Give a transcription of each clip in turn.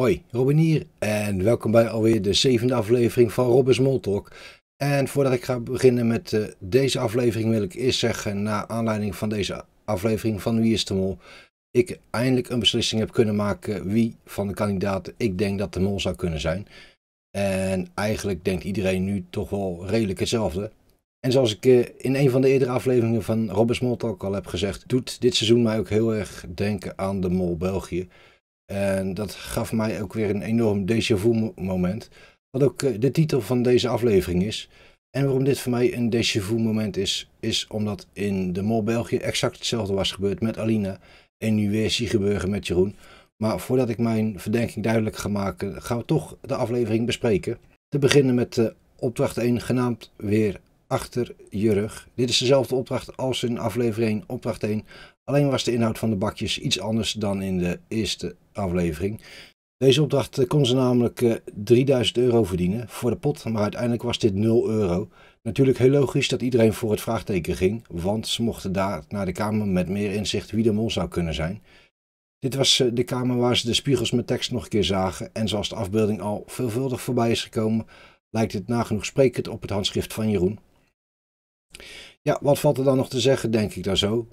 Hoi, Robin hier en welkom bij alweer de zevende aflevering van Robin Smalltalk. En voordat ik ga beginnen met deze aflevering wil ik eerst zeggen, naar aanleiding van deze aflevering van Wie is de Mol, ik eindelijk een beslissing heb kunnen maken wie van de kandidaten ik denk dat de mol zou kunnen zijn. En eigenlijk denkt iedereen nu toch wel redelijk hetzelfde. En zoals ik in een van de eerdere afleveringen van Robin Smalltalk al heb gezegd, doet dit seizoen mij ook heel erg denken aan de Mol België. En dat gaf mij ook weer een enorm déjà vu moment. Wat ook de titel van deze aflevering is. En waarom dit voor mij een déjà vu moment is omdat in de Mol België exact hetzelfde was gebeurd met Alina. En nu weer Siegenburger met Jeroen. Maar voordat ik mijn verdenking duidelijk ga maken, gaan we toch de aflevering bespreken. Te beginnen met opdracht 1, genaamd weer achter je rug. Dit is dezelfde opdracht als in aflevering 1, opdracht 1. Alleen was de inhoud van de bakjes iets anders dan in de eerste aflevering. Deze opdracht kon ze namelijk 3000 euro verdienen voor de pot, maar uiteindelijk was dit 0 euro. Natuurlijk heel logisch dat iedereen voor het vraagteken ging, want ze mochten daar naar de kamer met meer inzicht wie de mol zou kunnen zijn. Dit was de kamer waar ze de spiegels met tekst nog een keer zagen en zoals de afbeelding al veelvuldig voorbij is gekomen, lijkt het nagenoeg sprekend op het handschrift van Jeroen. Ja, wat valt er dan nog te zeggen, denk ik daar zo?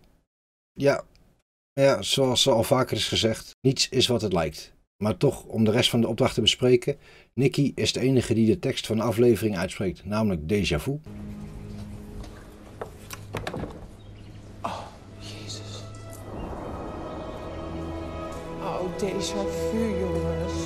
Ja, zoals al vaker is gezegd, niets is wat het lijkt. Maar toch, om de rest van de opdracht te bespreken, Nicky is de enige die de tekst van de aflevering uitspreekt, namelijk déjà vu. Oh, Jezus. Oh, déjà vu, jongens.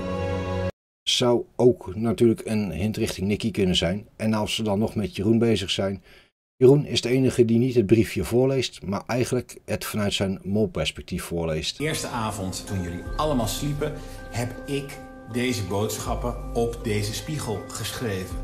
Zou ook natuurlijk een hint richting Nicky kunnen zijn. En als ze dan nog met Jeroen bezig zijn. Jeroen is de enige die niet het briefje voorleest, maar eigenlijk het vanuit zijn molperspectief voorleest. De eerste avond, toen jullie allemaal sliepen, heb ik deze boodschappen op deze spiegel geschreven.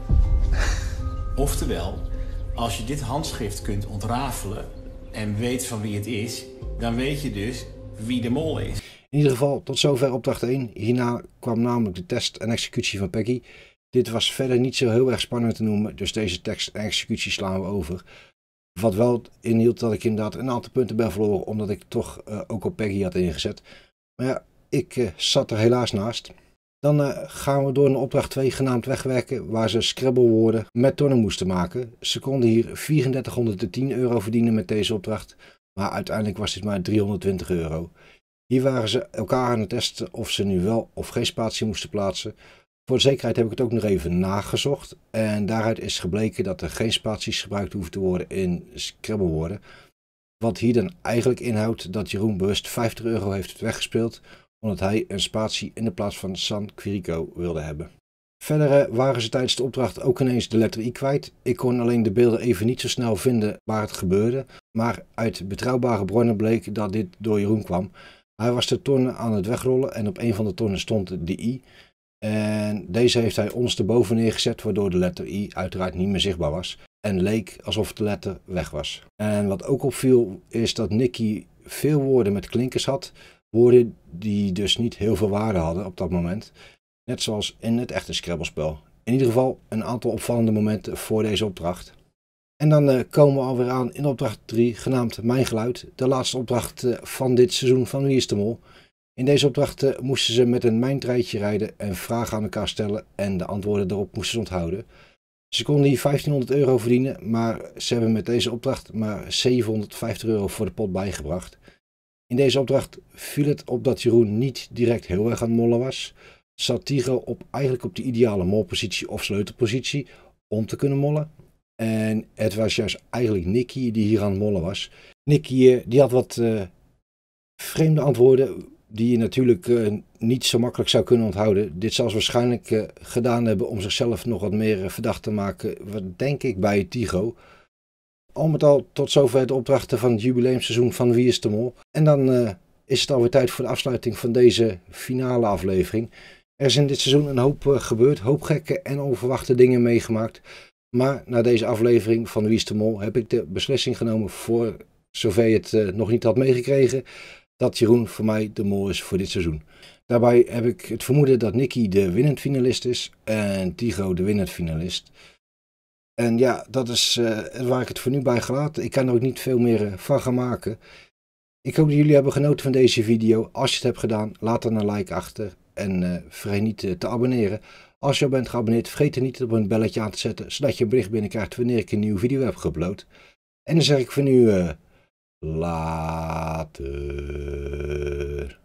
Oftewel, als je dit handschrift kunt ontrafelen en weet van wie het is, dan weet je dus wie de mol is. In ieder geval, tot zover opdracht 1. Hierna kwam namelijk de test en executie van Peggy. Dit was verder niet zo heel erg spannend te noemen, dus deze tekst en executie slaan we over. Wat wel inhield dat ik inderdaad een aantal punten ben verloren, omdat ik toch ook op Peggy had ingezet. Maar ja, ik zat er helaas naast. Dan gaan we door naar opdracht 2, genaamd wegwerken, waar ze Scrabblewoorden met tonnen moesten maken. Ze konden hier 3410 euro verdienen met deze opdracht, maar uiteindelijk was dit maar 320 euro. Hier waren ze elkaar aan het testen of ze nu wel of geen spatie moesten plaatsen. Voor de zekerheid heb ik het ook nog even nagezocht en daaruit is gebleken dat er geen spaties gebruikt hoeven te worden in Scrabblewoorden. Wat hier dan eigenlijk inhoudt dat Jeroen bewust 50 euro heeft weggespeeld omdat hij een spatie in de plaats van San Quirico wilde hebben. Verder waren ze tijdens de opdracht ook ineens de letter I kwijt. Ik kon alleen de beelden even niet zo snel vinden waar het gebeurde, maar uit betrouwbare bronnen bleek dat dit door Jeroen kwam. Hij was de tonnen aan het wegrollen en op een van de tonnen stond de I. En deze heeft hij ondersteboven neergezet, waardoor de letter I uiteraard niet meer zichtbaar was. En leek alsof de letter weg was. En wat ook opviel is dat Nicky veel woorden met klinkers had. Woorden die dus niet heel veel waarde hadden op dat moment. Net zoals in het echte Scrabble-spel. In ieder geval een aantal opvallende momenten voor deze opdracht. En dan komen we alweer aan in opdracht 3, genaamd Mijn Geluid. De laatste opdracht van dit seizoen van Wie is de Mol. In deze opdracht moesten ze met een mijntreintje rijden en vragen aan elkaar stellen en de antwoorden daarop moesten ze onthouden. Ze konden hier 1500 euro verdienen, maar ze hebben met deze opdracht maar 750 euro voor de pot bijgebracht. In deze opdracht viel het op dat Jeroen niet direct heel erg aan het mollen was. Zat Tigo eigenlijk op de ideale molpositie of sleutelpositie om te kunnen mollen. En het was juist eigenlijk Nicky die hier aan het mollen was. Nicky die had wat vreemde antwoorden die je natuurlijk niet zo makkelijk zou kunnen onthouden. Dit zal ze waarschijnlijk gedaan hebben om zichzelf nog wat meer verdacht te maken, wat denk ik bij Tigo. Al met al tot zover de opdrachten van het jubileumseizoen van Wie is de Mol. En dan is het alweer tijd voor de afsluiting van deze finale aflevering. Er is in dit seizoen een hoop gebeurd, hoop gekke en onverwachte dingen meegemaakt. Maar na deze aflevering van Wie is de Mol heb ik de beslissing genomen, voor zover je het nog niet had meegekregen, dat Jeroen voor mij de mol is voor dit seizoen. Daarbij heb ik het vermoeden dat Nicky de winnend finalist is en Tigo de winnend finalist. En ja, dat is waar ik het voor nu bij gelaten. Ik kan er ook niet veel meer van gaan maken. Ik hoop dat jullie hebben genoten van deze video. Als je het hebt gedaan, laat dan een like achter. En vergeet niet te abonneren. Als je al bent geabonneerd, vergeet er niet op een belletje aan te zetten, zodat je een bericht binnenkrijgt wanneer ik een nieuwe video heb geüpload. En dan zeg ik voor nu, later.